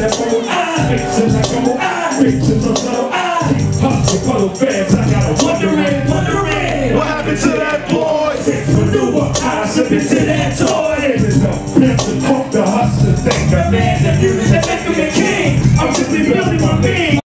phone, mixing like I'm on, pictures of some hearts of fellow fans, I got wondering, what happened to that boy? Since maneuver, I slip into that toy. There's no pimp to talk, the hustler thing, the man, the music that make him a king. I'm simply building my being.